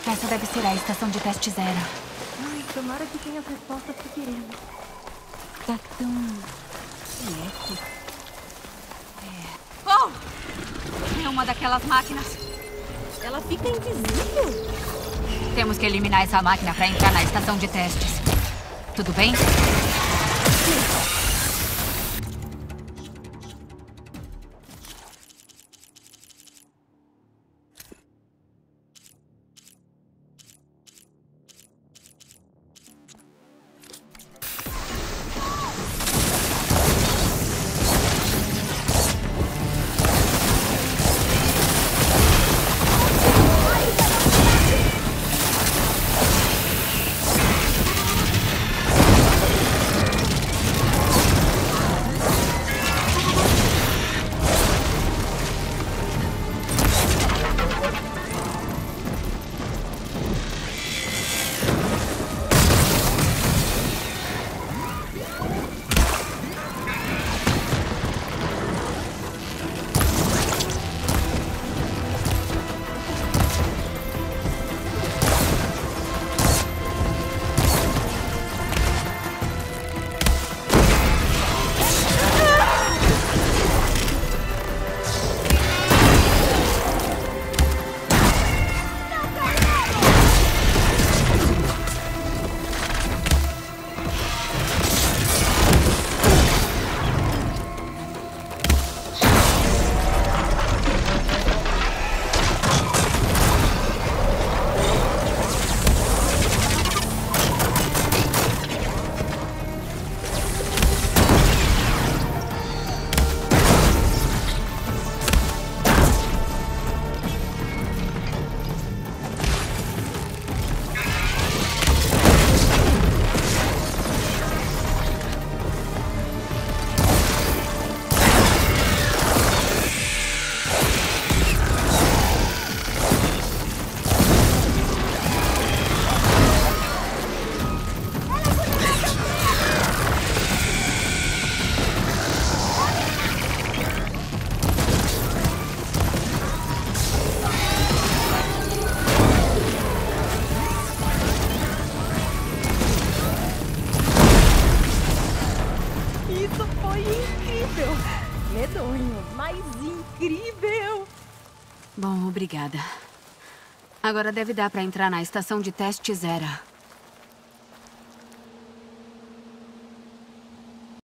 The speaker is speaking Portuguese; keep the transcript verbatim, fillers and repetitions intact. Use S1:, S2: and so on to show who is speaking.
S1: Essa deve ser a estação de teste zero.
S2: Ai, tomara que tenha as respostas que queremos. Tá tão... quieto.
S1: Oh! É uma daquelas máquinas.
S2: Ela fica invisível.
S1: Temos que eliminar essa máquina para entrar na estação de testes. Tudo bem?
S2: Isso foi incrível. Medonho, mas incrível.
S1: Bom, obrigada. Agora deve dar para entrar na estação de teste zero.